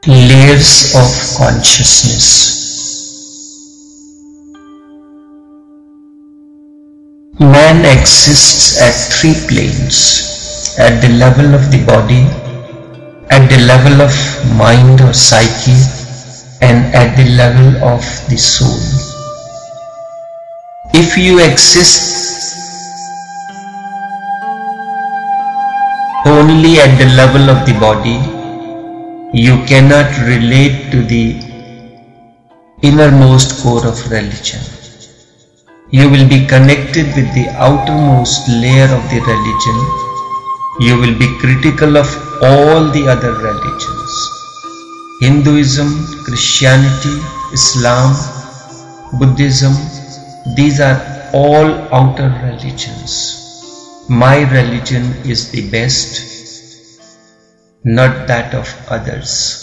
Layers of consciousness. Man exists at three planes: at the level of the body, at the level of mind or psyche, and at the level of the soul. If you exist only at the level of the body, you cannot relate to the innermost core of religion. You will be connected with the outermost layer of the religion. You will be critical of all the other religions. Hinduism, Christianity, Islam, Buddhism, these are all outer religions. My religion is the best, not that of others.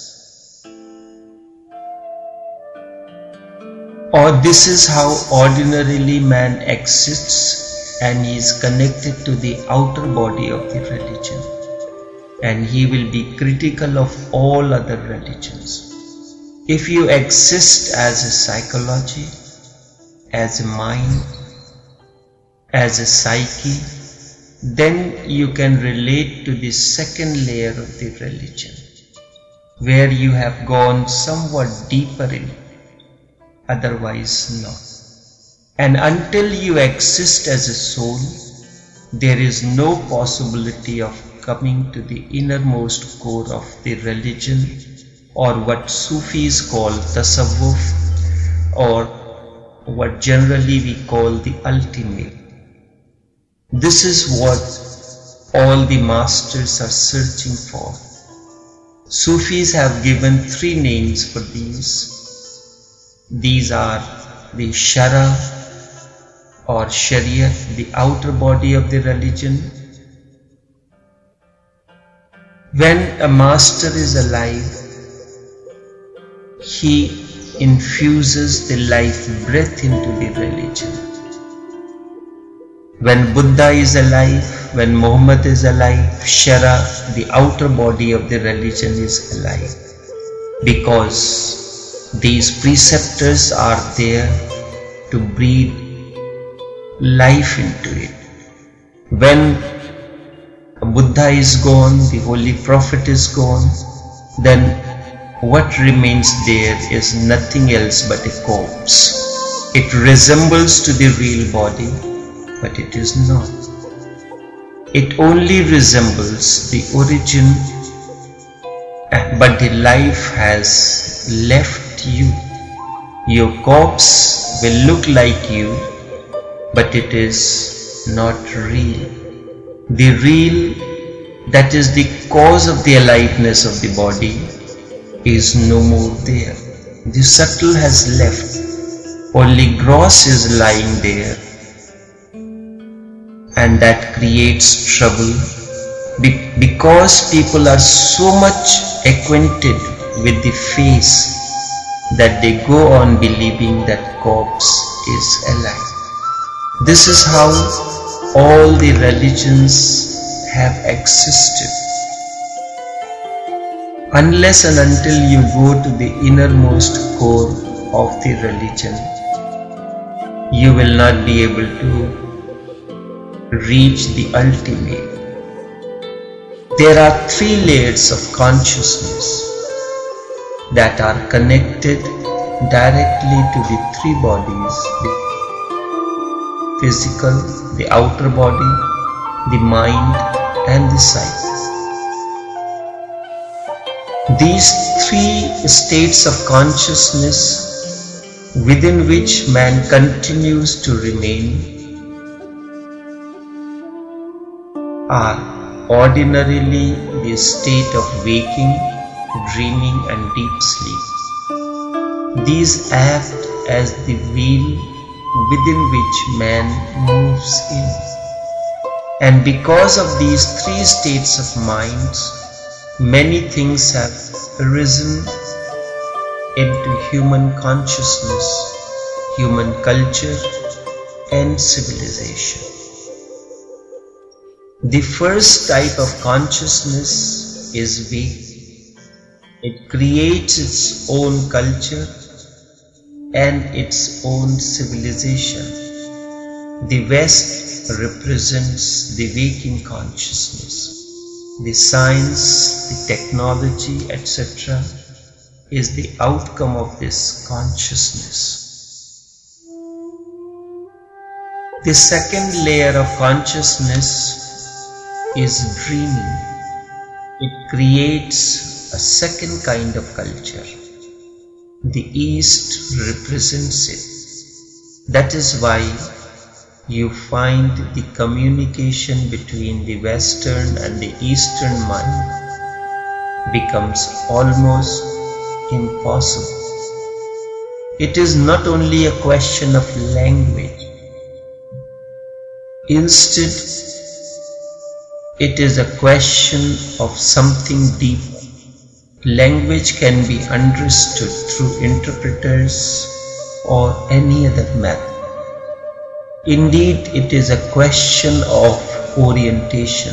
Or this is how ordinarily man exists, and he is connected to the outer body of the religion, and he will be critical of all other religions. If you exist as a psychology, as a mind, as a psyche, then you can relate to the second layer of the religion, where you have gone somewhat deeper in, otherwise not. And until you exist as a soul, there is no possibility of coming to the innermost core of the religion, or what Sufis call tasawwuf, or what generally we call the ultimate. This is what all the masters are searching for. Sufis have given three names for these. These are the Shara or Shariat, the outer body of the religion. When a master is alive, he infuses the life breath into the religion. When Buddha is alive, when Muhammad is alive, Shara, the outer body of the religion, is alive, because these preceptors are there to breathe life into it. When Buddha is gone, the Holy Prophet is gone, then what remains there is nothing else but a corpse. It resembles to the real body, but it is not. It only resembles the origin, but the life has left you. Your corpse will look like you, but it is not real. The real, that is the cause of the aliveness of the body, is no more there. The subtle has left, only gross is lying there, and that creates trouble, because people are so much acquainted with the face that they go on believing that corpse is alive. This is how all the religions have existed. Unless and until you go to the innermost core of the religion, you will not be able to reach the ultimate. There are three layers of consciousness that are connected directly to the three bodies: the physical, the outer body, the mind, and the psyche. These three states of consciousness within which man continues to remain are ordinarily the state of waking, dreaming, and deep sleep. These act as the wheel within which man moves in. And because of these three states of minds, many things have arisen into human consciousness, human culture, and civilization. The first type of consciousness is weak. It creates its own culture and its own civilization. The West represents the waking consciousness. The science, the technology, etc. is the outcome of this consciousness. The second layer of consciousness is dreaming. It creates a second kind of culture. The East represents it. That is why you find the communication between the Western and the Eastern mind becomes almost impossible. It is not only a question of language. Instead, it is a question of something deeper. Language can be understood through interpreters or any other method. Indeed, it is a question of orientation.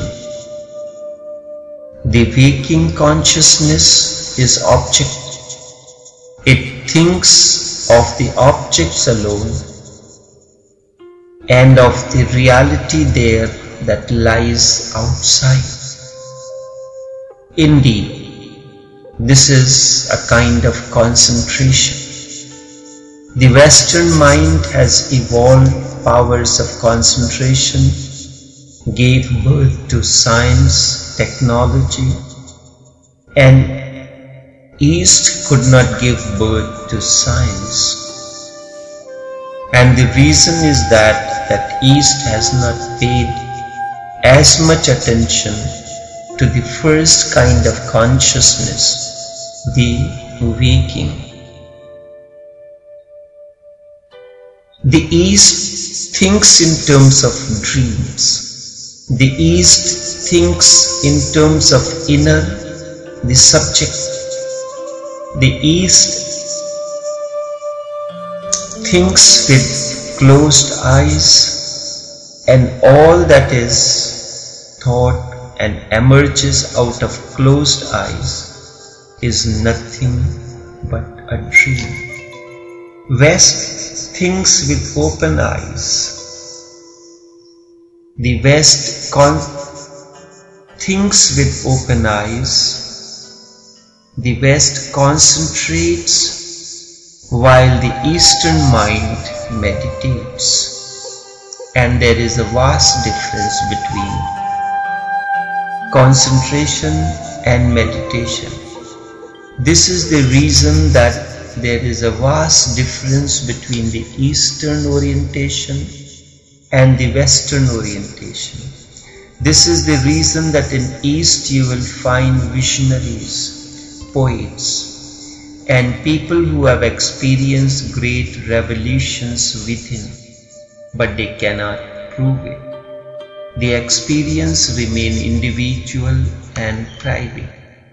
The waking consciousness is object. It thinks of the objects alone and of the reality there that lies outside. Indeed, this is a kind of concentration. The Western mind has evolved powers of concentration, gave birth to science, technology, and East could not give birth to science. And the reason is that East has not paid as much attention to the first kind of consciousness, the waking. The East thinks in terms of dreams. The East thinks in terms of inner, the subject. The East thinks with closed eyes, and all that is thought and emerges out of closed eyes is nothing but a dream. West thinks with open eyes. The West thinks with open eyes. The West concentrates while the Eastern mind meditates. And there is a vast difference between concentration and meditation. This is the reason that there is a vast difference between the Eastern orientation and the Western orientation. This is the reason that in East you will find visionaries, poets, and people who have experienced great revolutions within, but they cannot prove it. The experience remain individual and private.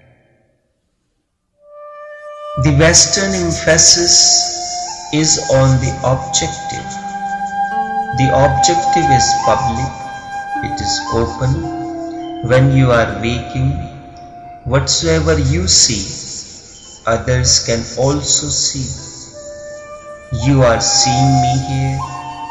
The Western emphasis is on the objective. The objective is public, it is open. When you are waking, whatsoever you see, others can also see. You are seeing me here.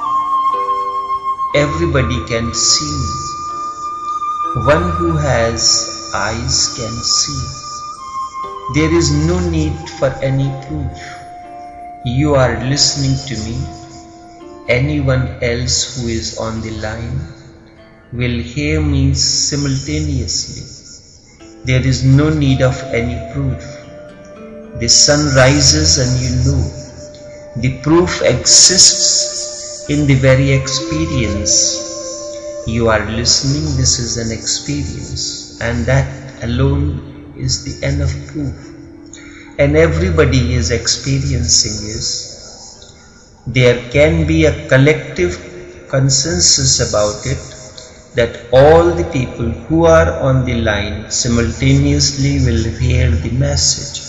Everybody can see me. One who has eyes can see. There is no need for any proof. You are listening to me. Anyone else who is on the line will hear me simultaneously. There is no need of any proof. The sun rises and you know. The proof exists in the very experience. You are listening, this is an experience, and that alone is the end of proof. And everybody is experiencing this. There can be a collective consensus about it, that all the people who are on the line simultaneously will hear the message.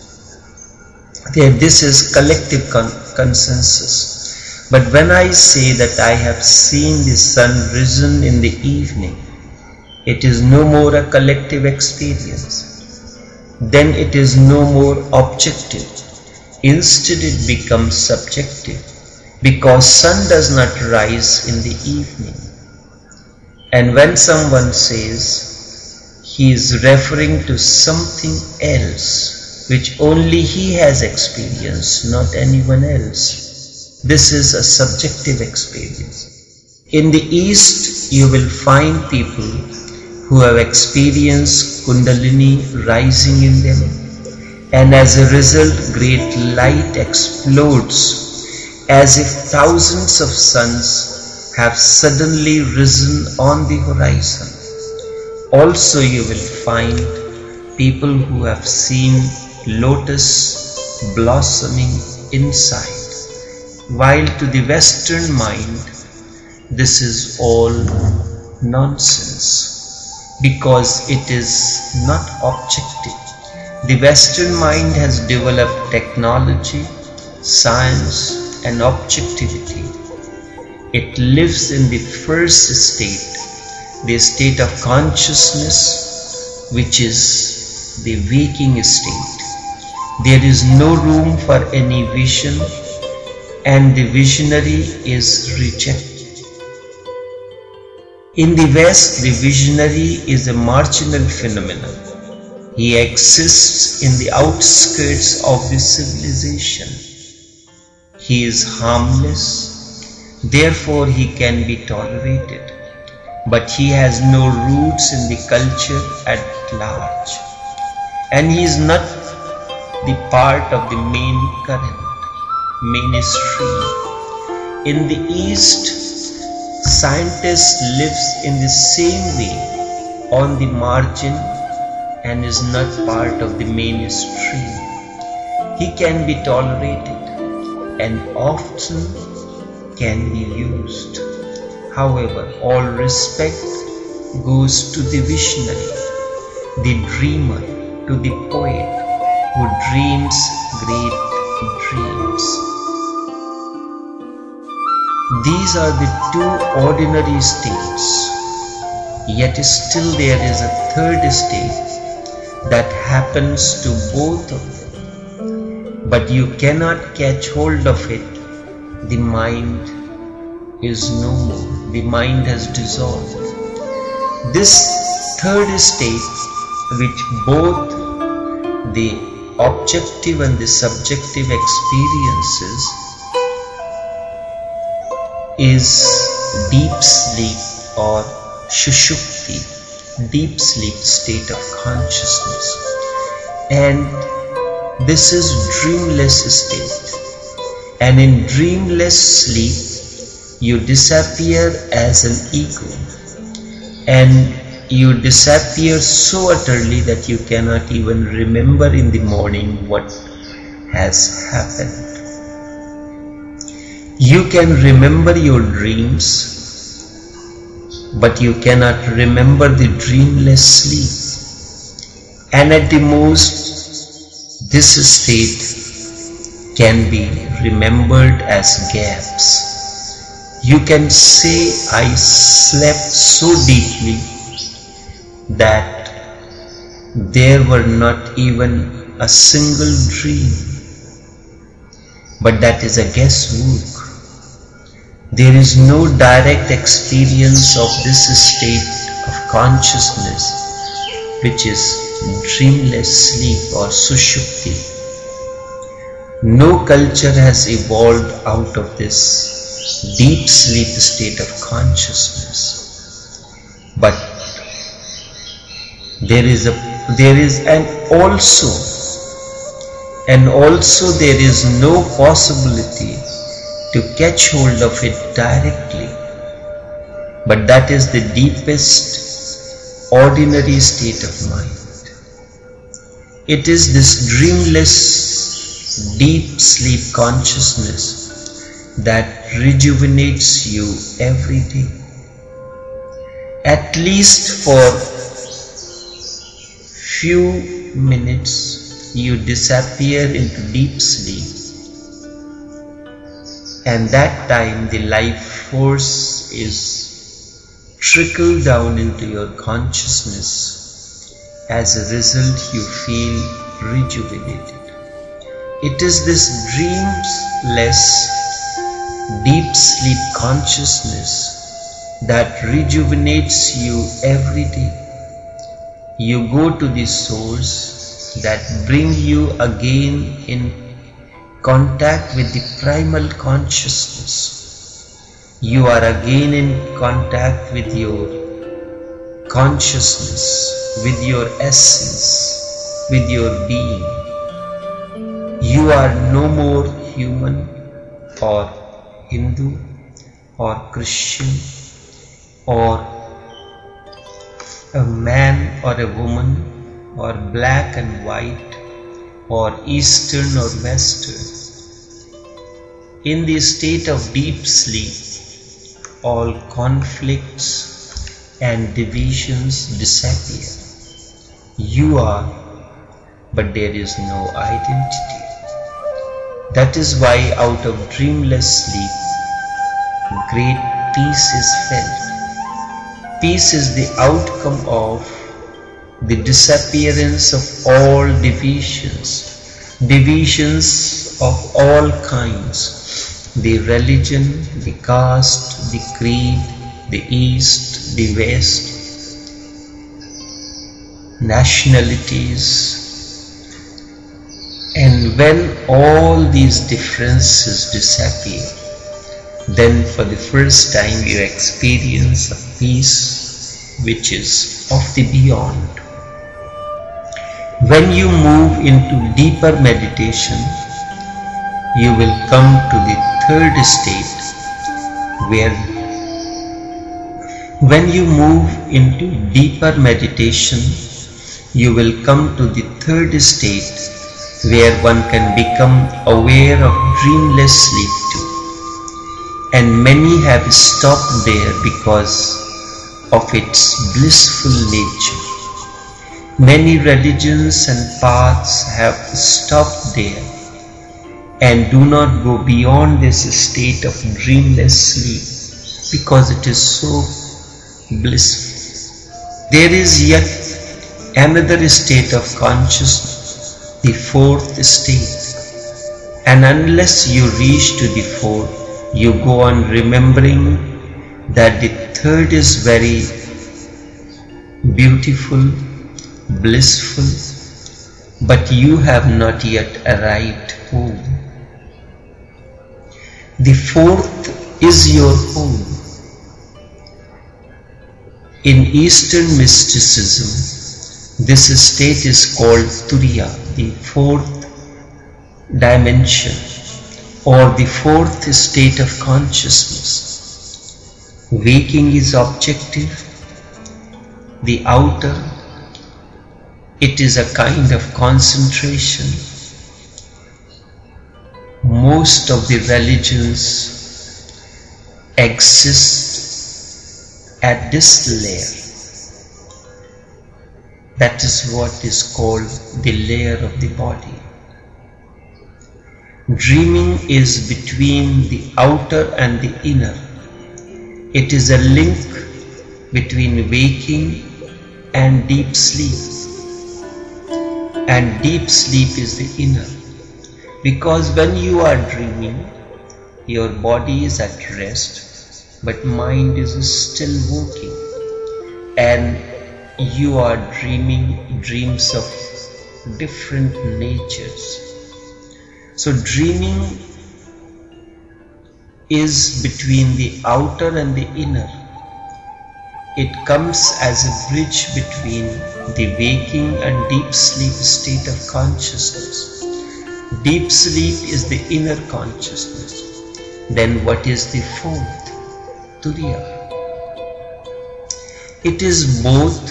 This is collective consensus. But when I say that I have seen the sun risen in the evening, it is no more a collective experience. then it is no more objective. Instead it becomes subjective, because sun does not rise in the evening. And when someone says, he is referring to something else which only he has experienced, not anyone else. This is a subjective experience. In the East, you will find people who have experienced Kundalini rising in them, and as a result great light explodes as if thousands of suns have suddenly risen on the horizon. Also you will find people who have seen lotus blossoming inside, while to the Western mind this is all nonsense, because it is not objective. The Western mind has developed technology, science and objectivity. It lives in the first state, the state of consciousness, which is the waking state. There is no room for any vision, and the visionary is rejected. In the West, the visionary is a marginal phenomenon. He exists in the outskirts of the civilization. He is harmless, therefore he can be tolerated, but he has no roots in the culture at large, and he is not the part of the main current, mainstream. In the East, scientist lives in the same way on the margin and is not part of the mainstream. He can be tolerated and often can be used. However, all respect goes to the visionary, the dreamer, to the poet who dreams great dreams. These are the two ordinary states, yet still there is a third state that happens to both of them, but you cannot catch hold of it. The mind is no more, the mind has dissolved. This third state, which both the objective and the subjective experiences, is deep sleep or Sushupti, deep sleep state of consciousness, and this is dreamless state. And in dreamless sleep you disappear as an ego, and you disappear so utterly that you cannot even remember in the morning what has happened. You can remember your dreams, but you cannot remember the dreamless sleep. And at the most, this state can be remembered as gaps. You can say, I slept so deeply that there were not even a single dream. But that is a guesswork. There is no direct experience of this state of consciousness, which is dreamless sleep or Sushupti. No culture has evolved out of this deep sleep state of consciousness. But there is there is no possibility to catch hold of it directly. But that is the deepest ordinary state of mind. It is this dreamless deep sleep consciousness that rejuvenates you every day. At least for few minutes you disappear into deep sleep, and that time the life force is trickled down into your consciousness, As a result, you feel rejuvenated. It is this dreamless, deep sleep consciousness that rejuvenates you every day. You go to the source that brings you again in contact with the primal consciousness. You are again in contact with your consciousness, with your essence, with your being. You are no more human or Hindu or Christian or a man or a woman or black and white or Eastern or Western. In the state of deep sleep, all conflicts and divisions disappear. You are, but there is no identity. That is why out of dreamless sleep, great peace is felt. Peace is the outcome of the disappearance of all divisions of all kinds. The religion, the caste, the creed, the East, the West, nationalities. And when all these differences disappear, then for the first time you experience a peace which is of the beyond. When you move into deeper meditation, you will come to the third state where when you move into deeper meditation, you will come to the third state where one can become aware of dreamless sleep too. And many have stopped there because of its blissful nature. Many religions and paths have stopped there and do not go beyond this state of dreamless sleep because it is so blissful. There is yet another state of consciousness, the fourth state, and unless you reach to the fourth, you go on remembering that the third is very beautiful, blissful, but you have not yet arrived home. The fourth is your home. In Eastern mysticism, this state is called Turiya, the fourth dimension or the fourth state of consciousness. Waking is objective, the outer, it is a kind of concentration. Most of the religions exist at this layer. That is what is called the layer of the body. Dreaming is between the outer and the inner. It is a link between waking and deep sleep. And deep sleep is the inner. Because when you are dreaming, your body is at rest, but mind is still working. And you are dreaming dreams of different natures. So dreaming is between the outer and the inner. It comes as a bridge between the waking and deep sleep state of consciousness. Deep sleep is the inner consciousness. Then what is the fourth? Turiya. It is both,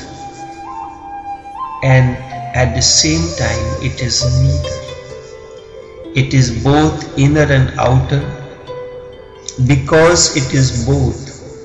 and at the same time it is neither. It is both inner and outer. Because it is both,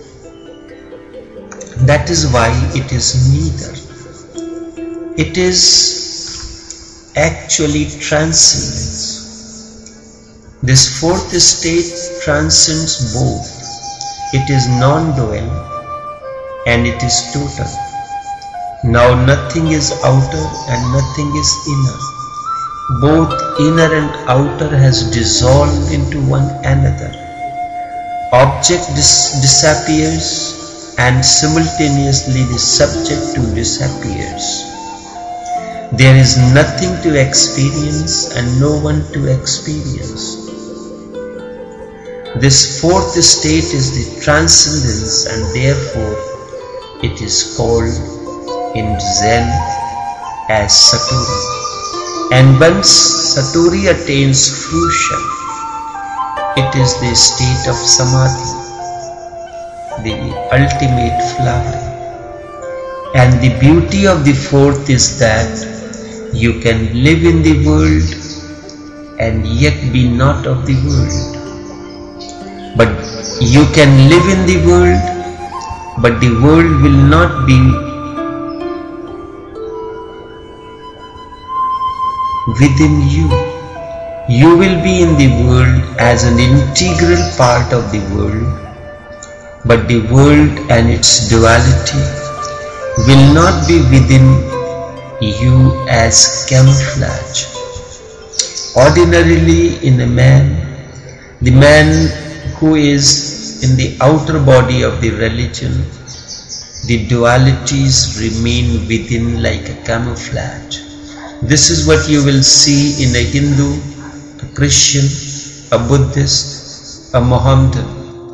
that is why it is neither. It is actually transcendence. This fourth state transcends both. It is non-dual and it is total. Now nothing is outer and nothing is inner. Both inner and outer has dissolved into one another. Object disappears and simultaneously the subject too disappears. There is nothing to experience and no one to experience. This fourth state is the transcendence, and therefore it is called in Zen as Satori. And once Satori attains fruition, it is the state of Samadhi, the ultimate flowering. And the beauty of the fourth is that you can live in the world and yet be not of the world. But you can live in the world, but the world will not be within you. You will be in the world as an integral part of the world, but the world and its duality will not be within you as camouflage. Ordinarily in a man, the man who is in the outer body of the religion, the dualities remain within like a camouflage. This is what you will see in a Hindu, a Christian, a Buddhist, a Mohammedan.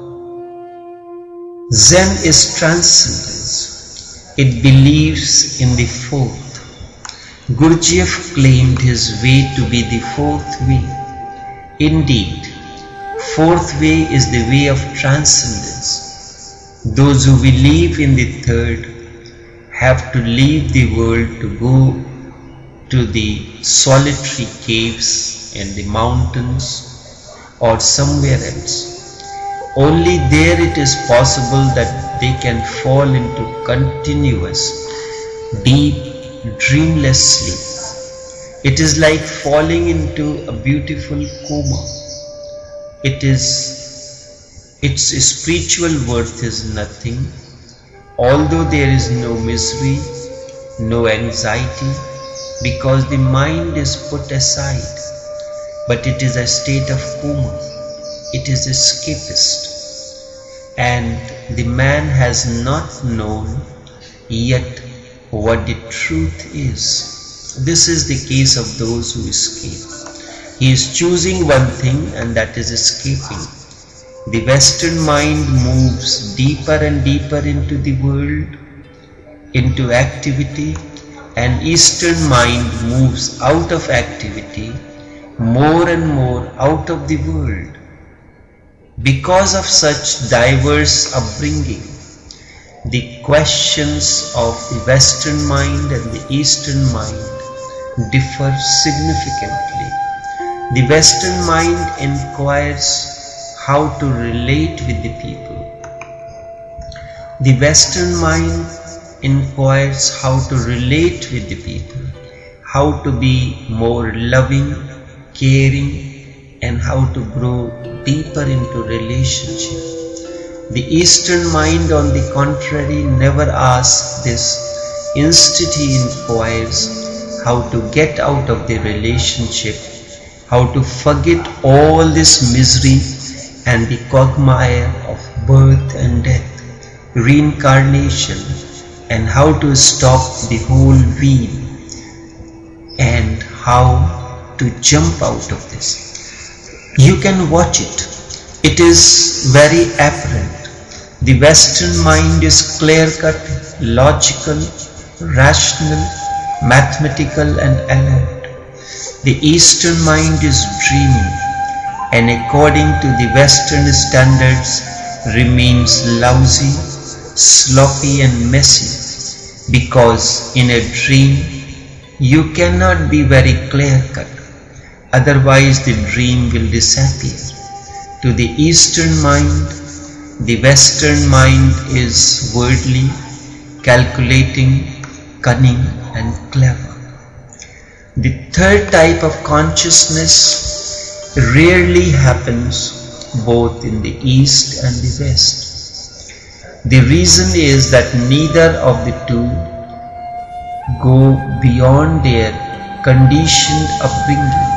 Zen is transcendence. It believes in the fourth. Gurdjieff claimed his way to be the fourth way. Indeed, fourth way is the way of transcendence. Those who believe in the third have to leave the world to go to the solitary caves in the mountains or somewhere else. Only there it is possible that they can fall into continuous, deep, dreamless sleep. It is like falling into a beautiful coma. Its spiritual worth is nothing, although there is no misery, no anxiety, because the mind is put aside, but it is a state of coma. It is escapist, and the man has not known yet what the truth is. This is the case of those who escape. He is choosing one thing, and that is escaping. The Western mind moves deeper and deeper into the world, into activity, and Eastern mind moves out of activity, more and more out of the world. Because of such diverse upbringing, the questions of the Western mind and the Eastern mind differ significantly. The Western mind inquires how to relate with the people. The Western mind inquires how to relate with the people, how to be more loving, caring, and how to grow deeper into relationship. The Eastern mind, on the contrary, never asks this. Instead, he inquires how to get out of the relationship, how to forget all this misery and the quagmire of birth and death, reincarnation, and how to stop the whole wheel, and how to jump out of this. You can watch it. It is very apparent. The Western mind is clear-cut, logical, rational, mathematical, and alert. The Eastern mind is dreaming, and according to the Western standards remains lousy, sloppy, and messy, because in a dream you cannot be very clear-cut, otherwise the dream will disappear. To the Eastern mind, the Western mind is worldly, calculating, cunning, and clever. The third type of consciousness rarely happens both in the East and the West. The reason is that neither of the two go beyond their conditioned upbringing.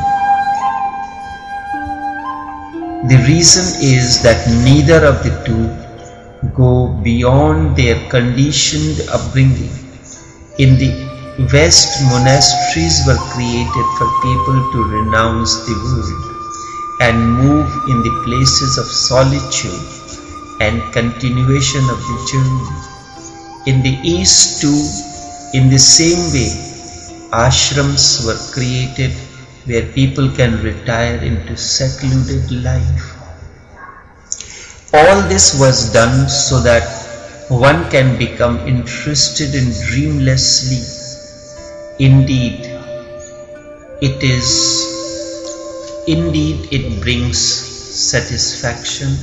The reason is that neither of the two go beyond their conditioned upbringing. In the West, monasteries were created for people to renounce the world and move in the places of solitude and continuation of the journey. In the East too, in the same way, ashrams were created where people can retire into secluded life. All this was done so that one can become interested in dreamless sleep. Indeed, it brings satisfaction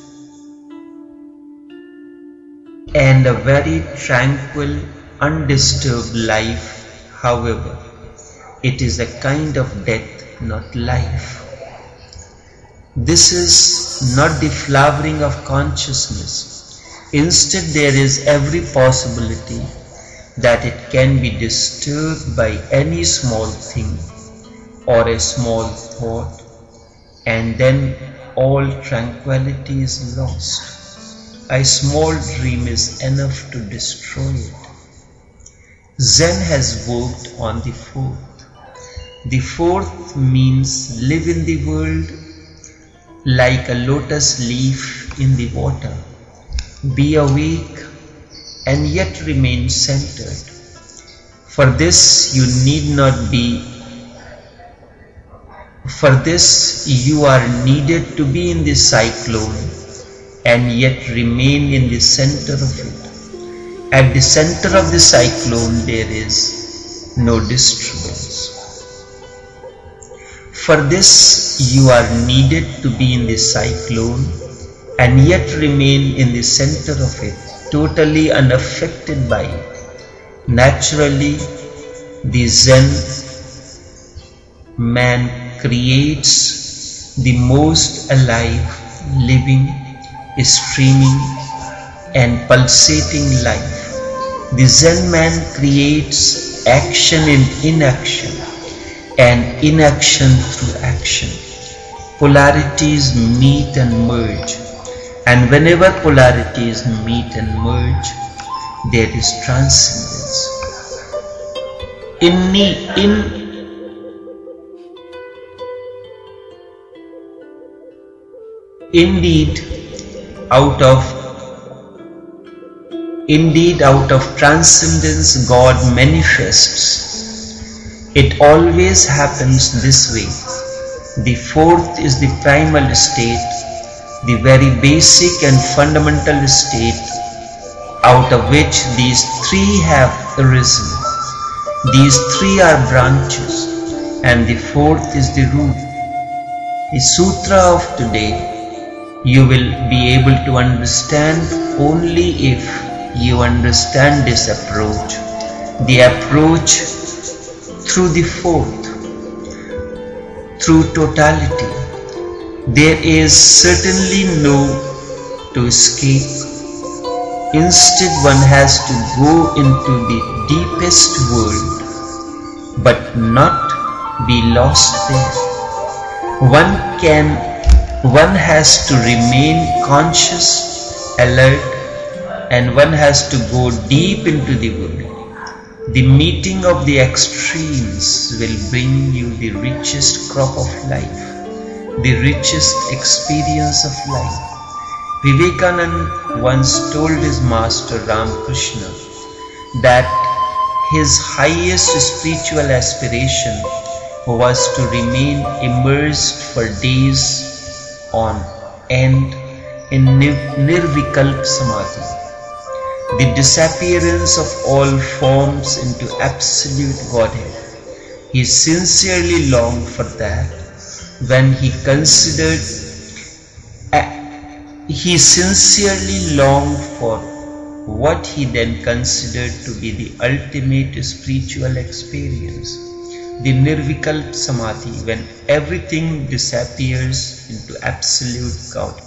and a very tranquil, undisturbed life. However, it is a kind of death, not life. This is not the flowering of consciousness. Instead, there is every possibility that it can be disturbed by any small thing or a small thought, and then all tranquility is lost. A small dream is enough to destroy it. Zen has worked on the fourth. The fourth means live in the world like a lotus leaf in the water. Be awake and yet remain centered. For this you are needed to be in the cyclone and yet remain in the center of it. At the center of the cyclone there is no disturbance. For this you are needed to be in the cyclone and yet remain in the center of it, totally unaffected by it. Naturally, the Zen man creates the most alive, living, streaming and pulsating life. The Zen man creates action in inaction and inaction through action. Polarities meet and merge, and whenever polarities meet and merge, there is transcendence. Indeed, out of transcendence God manifests. It always happens this way. The fourth is the primal state, the very basic and fundamental state out of which these three have arisen. These three are branches and the fourth is the root. The sutra of today you will be able to understand only if you understand this approach, the approach through the fourth, through totality. There is certainly no to escape. Instead, one has to go into the deepest world, but not be lost there. One has to remain conscious, alert, and one has to go deep into the world. The meeting of the extremes will bring you the richest crop of life, the richest experience of life. Vivekananda once told his master Ramakrishna that his highest spiritual aspiration was to remain immersed for days on end in Nirvikalpa Samadhi, the disappearance of all forms into absolute Godhead. He sincerely longed for that when he sincerely longed for what he then considered to be the ultimate spiritual experience, the Nirvikalpa Samadhi, when everything disappears into absolute God.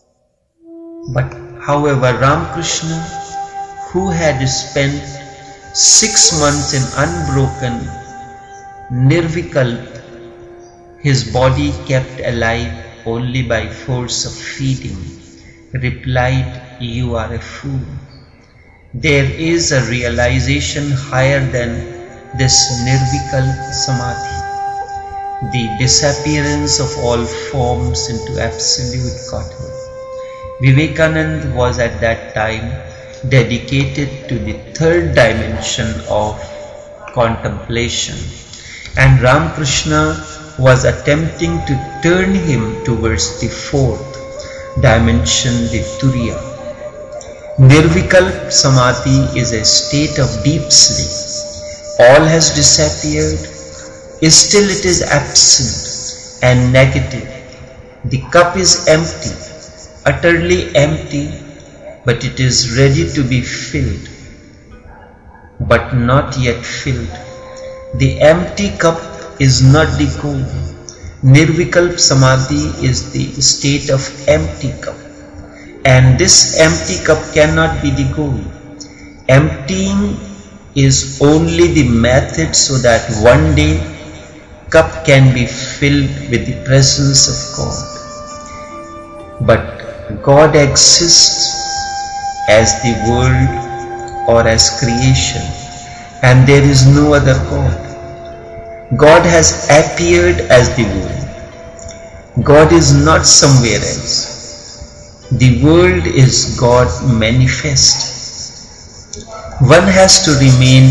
But however, Ramakrishna, who had spent 6 months in unbroken Nirvikalp, his body kept alive only by force of feeding, replied, "You are a fool." There is a realization higher than this Nirvikalp Samadhi, the disappearance of all forms into absolute Godhead. Vivekananda was at that time dedicated to the third dimension of contemplation, and Ramakrishna was attempting to turn him towards the fourth dimension, the Turiya. Nirvikalp Samadhi is a state of deep sleep. All has disappeared, still it is absent and negative. The cup is empty, utterly empty, but it is ready to be filled, but not yet filled. The empty cup is not the goal. Nirvikalp Samadhi is the state of empty cup, and this empty cup cannot be the goal. Emptying is only the method so that one day cup can be filled with the presence of God. But God exists as the world or as creation, and there is no other God. God has appeared as the world. God is not somewhere else. The world is God manifest. One has to remain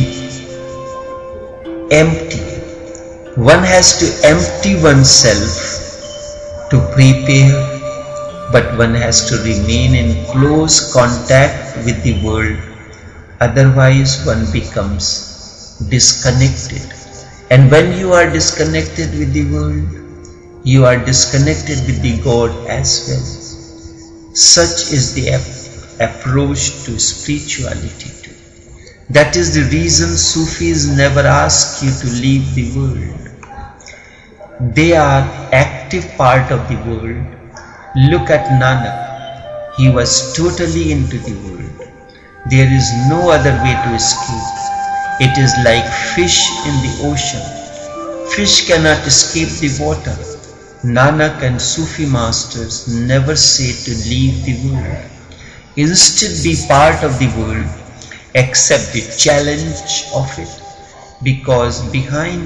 empty. One has to empty oneself to prepare, but one has to remain in close contact with the world. Otherwise one becomes disconnected. And when you are disconnected with the world, you are disconnected with the God as well. Such is the approach to spirituality too. That is the reason Sufis never ask you to leave the world. They are active part of the world. Look at Nanak. He was totally into the world. There is no other way to escape. It is like fish in the ocean. Fish cannot escape the water. Nanak and Sufi masters never say to leave the world. Instead, be part of the world, accept the challenge of it, because behind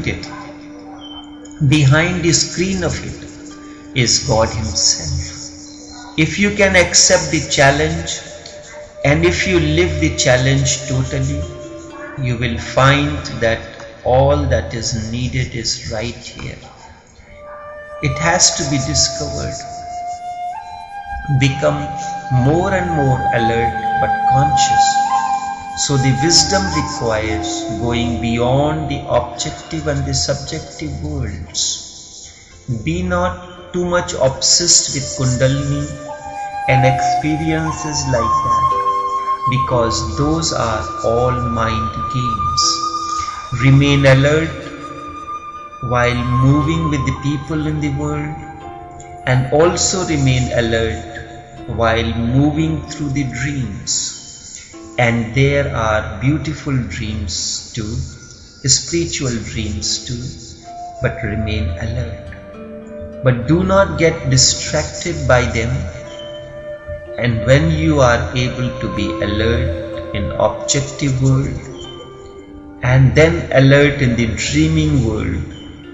the screen of it, is God Himself. If you can accept the challenge, and if you live the challenge totally, you will find that all that is needed is right here. It has to be discovered. Become more and more alert but conscious. So the wisdom requires going beyond the objective and the subjective worlds. Be not too much obsessed with Kundalini and experiences like that, because those are all mind games. Remain alert while moving with the people in the world, and also remain alert while moving through the dreams. And there are beautiful dreams too, spiritual dreams too, but remain alert. But do not get distracted by them. And when you are able to be alert in objective world, and then alert in the dreaming world,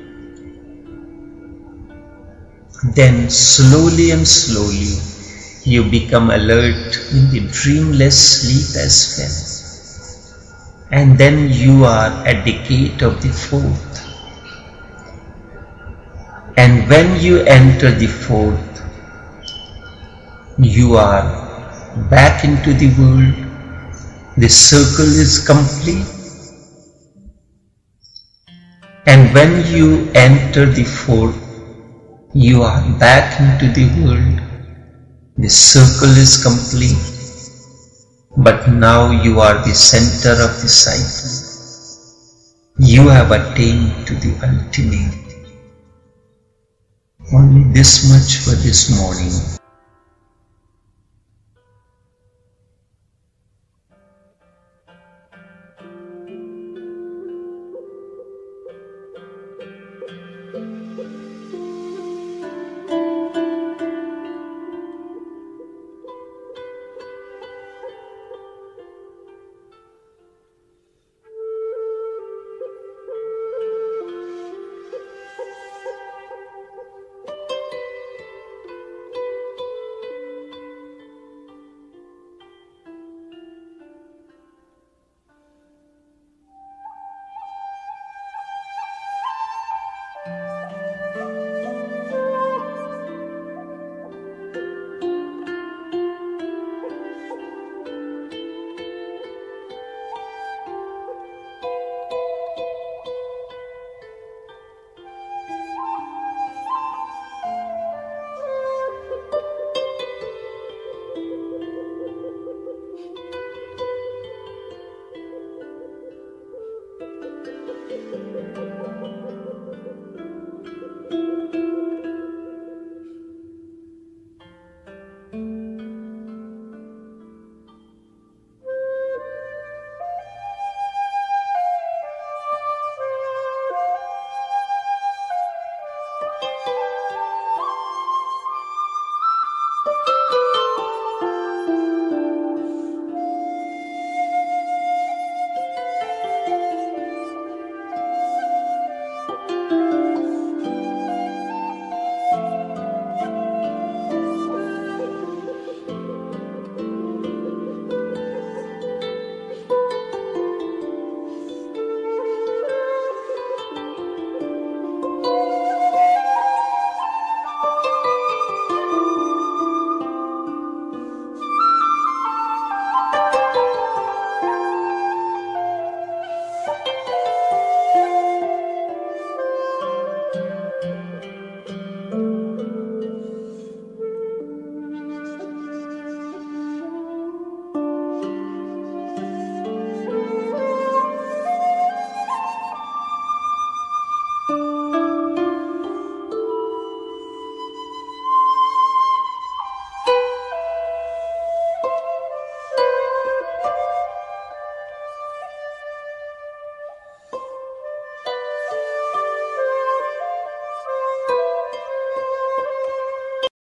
then slowly and slowly you become alert in the dreamless sleep as well. And then you are at the gate of the fourth. And when you enter the fourth, you are back into the world. The circle is complete. And when you enter the fourth, you are back into the world. The circle is complete. But now you are the center of the cycle. You have attained to the ultimate. Only this much for this morning.